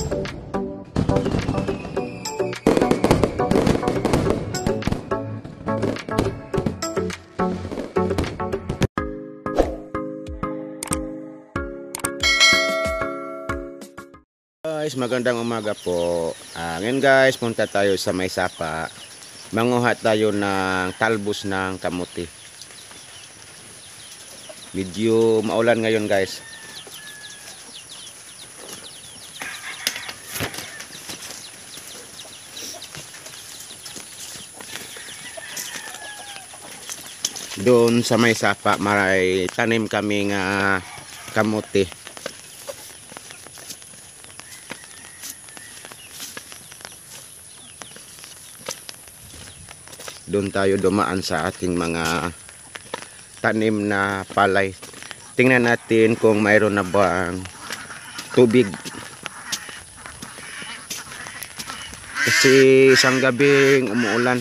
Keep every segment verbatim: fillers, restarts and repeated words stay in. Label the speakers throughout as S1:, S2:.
S1: Guys, magandang umaga po. Uh, ngayon guys, punta tayo sa may sapa. Manguha tayo ng talbos ng kamuti. Medyo maulan ngayon guys. Doon sa may sapa, may tanim kami nga kamuti. Doon tayo dumaan sa ating mga tanim na palay. Tingnan natin kung mayroon na bang tubig. Kasi isang gabing umuulan.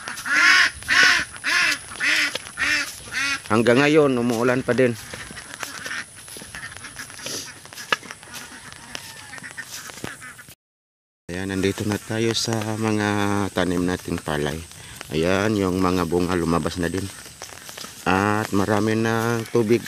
S1: Hanggang ngayon umuulan pa din. Ayan, nandito na tayo sa mga tanim nating palay. Ayan, yung mga bunga lumabas na din. At marami ng tubig.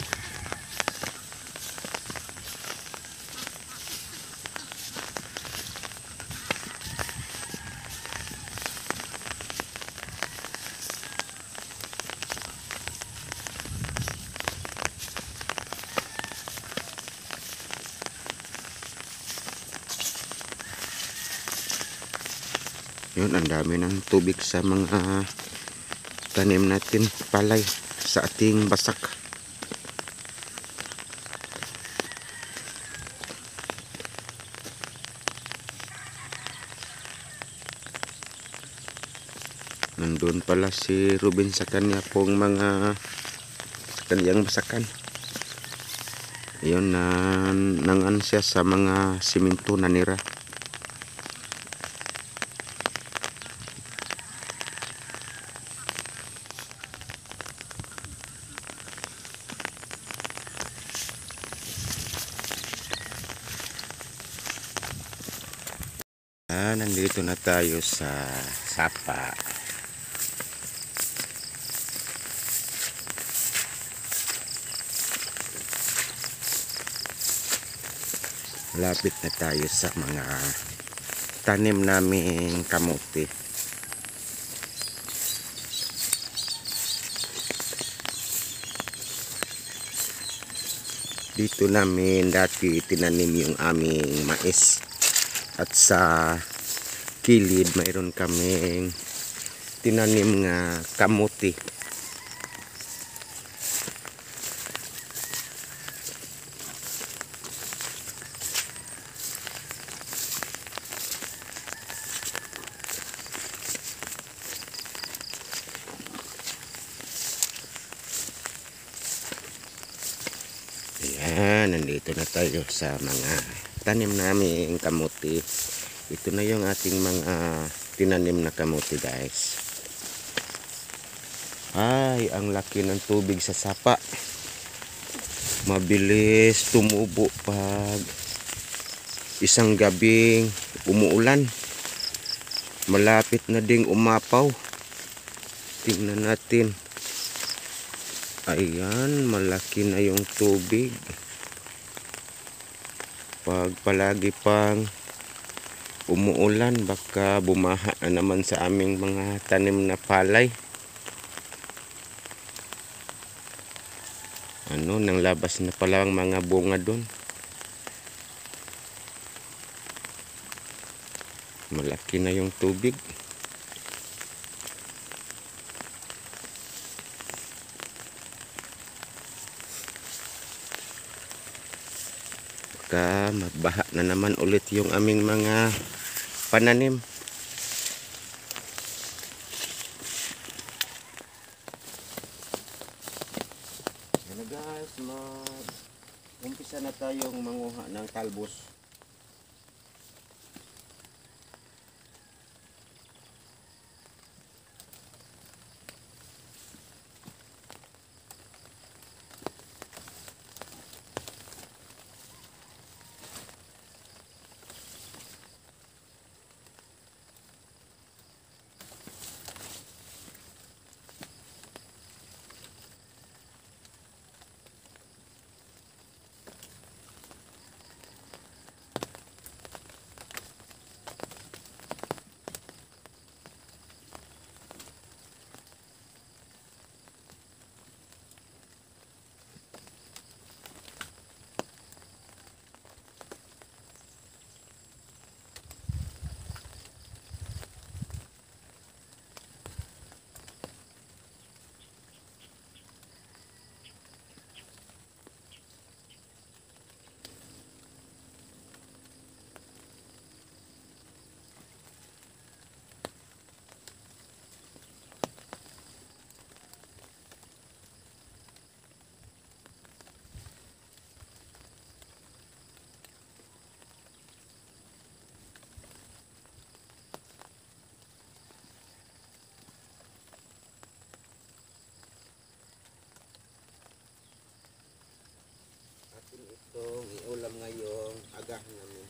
S1: Yun, ang dami ng tubig sa mga tanim natin palay sa ating basak. Nandun pala si Ruben sa kanya pong mga kanyang basakan. Yun, na nangan siya sa mga simento na nira. Ah, nandito na tayo sa sapa. Lapit na tayo sa mga tanim naming kamuti. Dito namin dati tinanim yung aming mais. At sa kilid mayroon kaming tinanim nga kamuti. Ayan, nandito na tayo sa mga tanim namin kamuti. Ito na yung ating mga tinanim na kamuti guys. Ay, ang laki ng tubig sa sapa. Mabilis tumubo pag isang gabing umuulan. Malapit na ding umapaw. Tingnan natin. Ayan, malaki na yung tubig. Pag palagi pang umuulan, baka bumaha na naman sa aming mga tanim na palay. Ano, nang labas na pala ang mga bunga doon. Malaki na yung tubig. Baka magbaha na naman ulit yung aming mga pananim. Yan na guys, mag-umpisa na tayong manguha ng talbos. itong iulam ngayong agahan namin.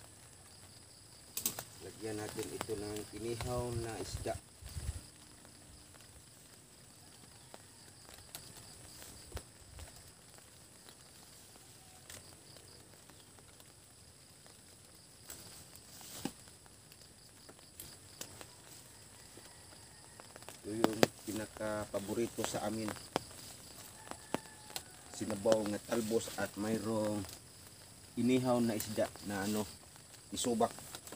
S1: Lagyan natin ito ng kinihaw na isda. Ito yung pinaka-paborito sa amin. Sinabaw na talbos at mayroong inihaw na isda na ano, isubak.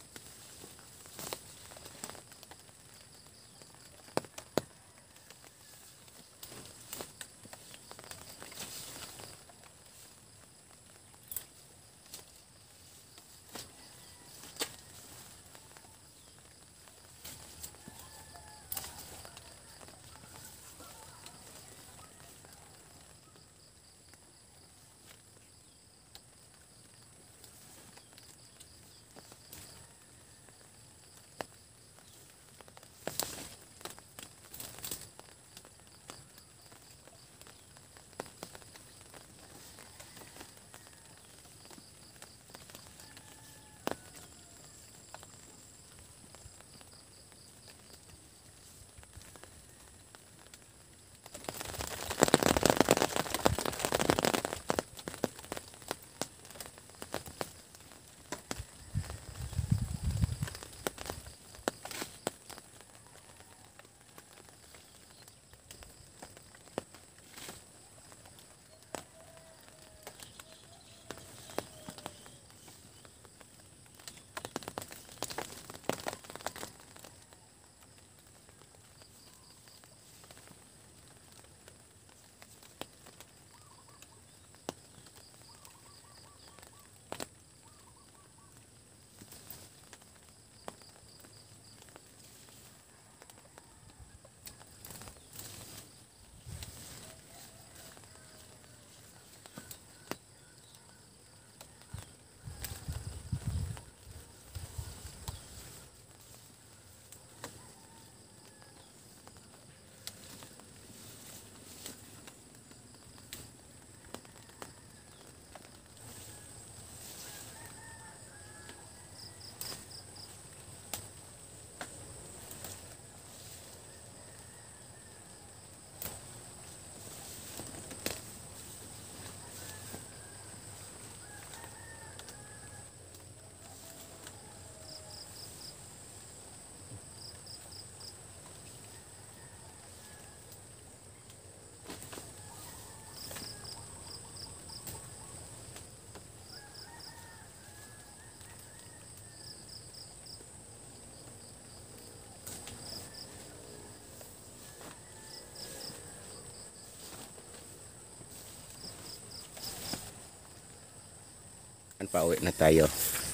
S1: Pauwi na tayo.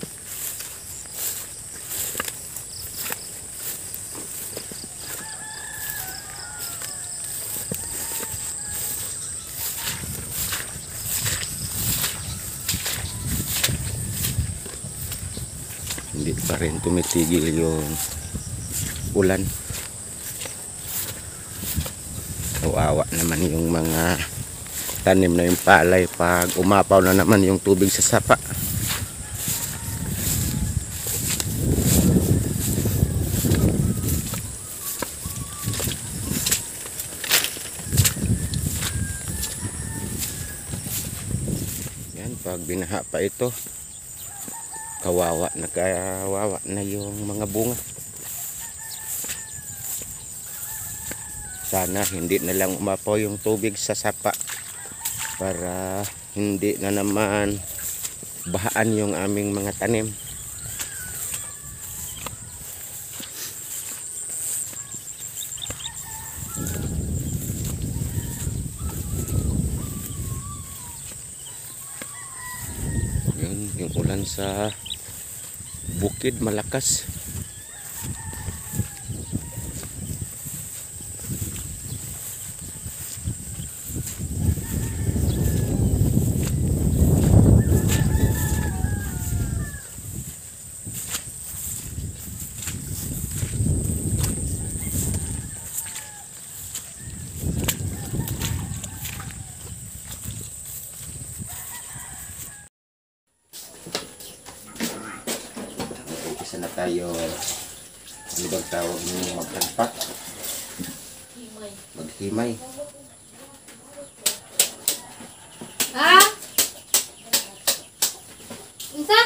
S1: Hindi pa rin tumitigil yung ulan. Kawawa naman yung mga tanim na yung palay pag umapaw na naman yung tubig sa sapa. Yan, pag binaha pa ito, kawawa na kawawa na yung mga bunga. Sana hindi na lang umapaw yung tubig sa sapa para hindi na naman bahaan yung aming mga tanim. Yun, yung ulan sa bukid malakas. Umpisa na tayo. Ano bang tawag nyo? Magtagpak? Maghimay.
S2: Ha? Isa?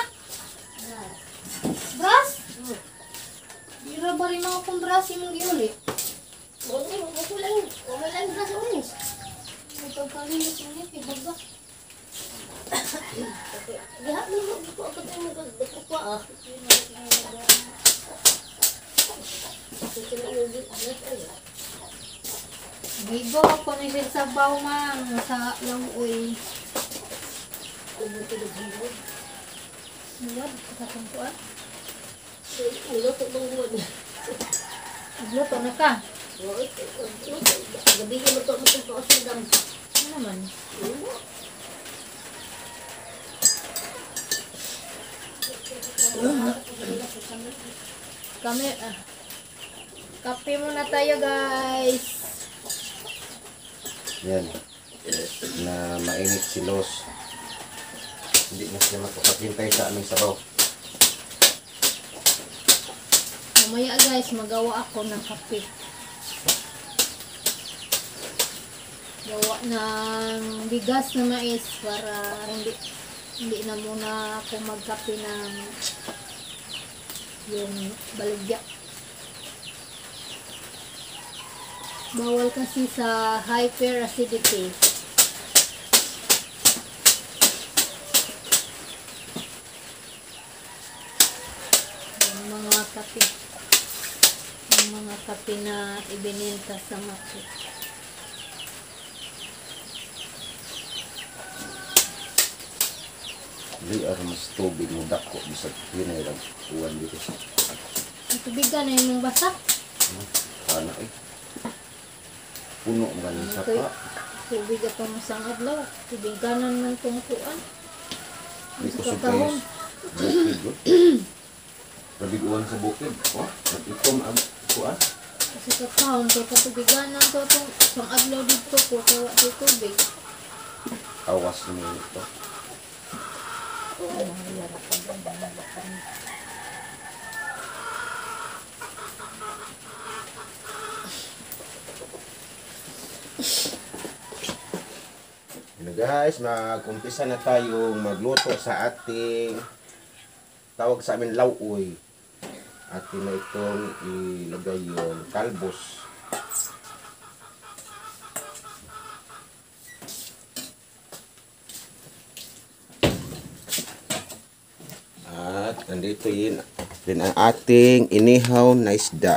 S2: Bras? Ira ba rin ako kung bras yung giuli?
S3: Boleh, aku lang, aku lang rasa manis.
S2: Ito kalinis yung nipid, ba?
S3: Lihat ni mo ko ako tayo mag ko ah.
S2: Bigo ako ni sa sabaw mang sa lang uy.
S3: Kumuti ng bibo.
S2: Nuwad sa tungkuan.
S3: Ulo to bang buwan.
S2: Luto na ka.
S3: Gabi ko mo to mo to sundam.
S2: Ano naman? Kami, ah. Kape muna tayo guys.
S1: Yan. Na mainit si Los. Hindi na siya makapagpintay sa aming sabaw.
S2: Mamaya guys, magawa ako ng kape. Gawa ng bigas na mais para hindi hindi na muna ako magkape ng yung baligya. Bawal kasi sa hyperacidity. Yung mga kape. Yung mga kape na ibinenta sa market.
S1: Hindi ako mas tubig mo dako. Bisa yun ay uwan dito.
S2: Ang tubigan na yung basa.
S1: Sana eh. Puno mga ng
S2: Okay.
S1: sapa.
S2: Tubig at ang isang adlaw. Tubiganan ng tungkuan.
S1: Hindi ko
S2: Sa
S1: sub
S2: kahon.
S1: kayo. Bukid. Pabiguan sa bukid. Oh, nag-ikom ang kuan.
S2: Kasi kakahon kay katubiganan to itong isang adlaw dito ko kaya ito tubig.
S1: Awas mo ito. Hello guys, mag-umpisa na tayong magluto sa ating tawag sa amin lauoy. Atin na itong ilagay yung talbos. At nandito yun din ang ating inihaw na isda.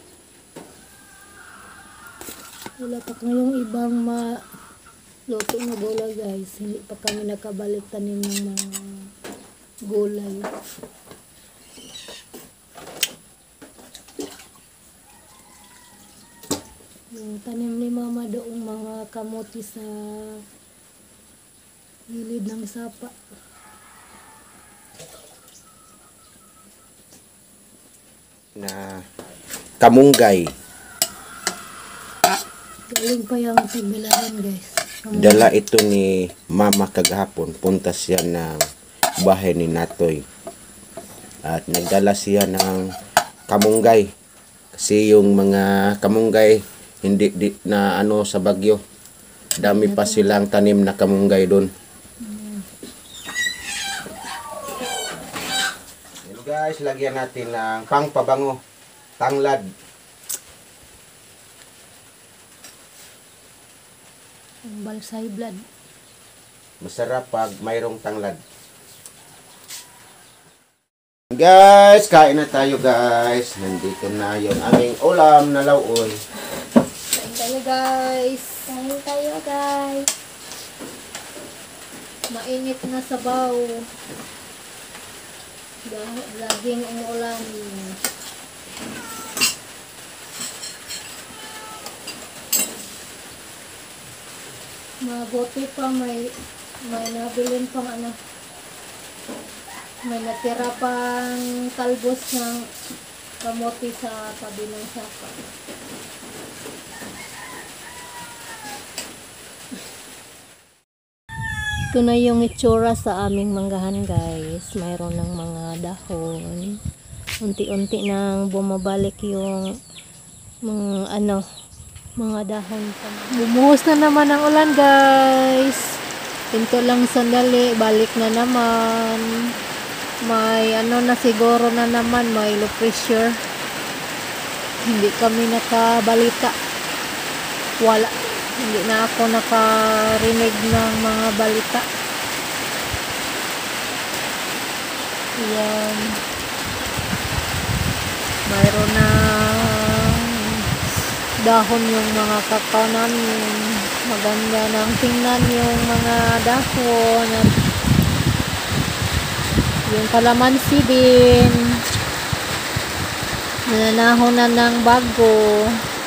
S2: Wala pa ngayong ibang ma luto na gulay guys. Hindi pa kami nakabalik tanim ng mga gulay. Yung tanim ni mama doong mga kamote sa gilid ng sapa.
S1: Na kamunggay.
S2: Galing pa yung tagbilaran guys.
S1: Dala ito ni mama kagahapon. Punta siya ng bahay ni Natoy. At nagdala siya ng kamunggay. Kasi yung mga kamunggay hindi di, na ano sa Bagyo. Dami pa silang tanim na kamunggay doon. Hello guys, lagyan natin ng pangpabango. Tanglad.
S2: Ang balsay blood.
S1: Masarap pag mayroong tanglad. Guys, kain na tayo guys. Nandito na yung aming ulam na lauoy.
S2: Kain tayo guys. Kain tayo guys. Mainit na sabaw. Dahil laging ang ulam. Mabuti pa may may nabilin pang ano. May natira pang talbos ng kamote sa tabi ng sapa. Ito na yung itsura sa aming manggahan guys. Mayroon ng mga dahon. unti-unti nang bumabalik yung mga ano, mga dahon pa. Bumuhos na naman ang ulan guys. Pinto lang sandali, balik na naman. May ano na siguro na naman, may low pressure. Hindi kami nakabalita. Wala. Hindi na ako nakarinig ng mga balita. Yan. Mayroon na dahon yung mga kakao namin. Maganda nang tingnan yung mga dahon. At yung kalamansi din. Nananahon na ng bago.